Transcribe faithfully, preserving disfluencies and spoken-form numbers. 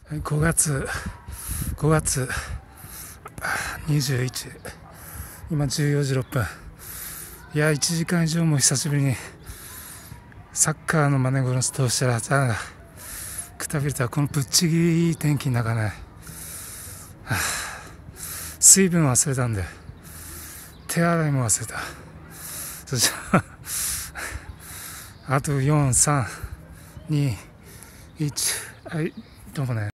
ごがつごがつにじゅういち、今じゅうよじろっぷん。いやいちじかん以上も久しぶりにサッカーの真似事をしたらダメだ。くたびれた。このぶっちぎりいい天気の中ね、はあ、水分忘れたんで手洗いも忘れた。そしたらあとよん、さん、に、いち、はい、どうもね。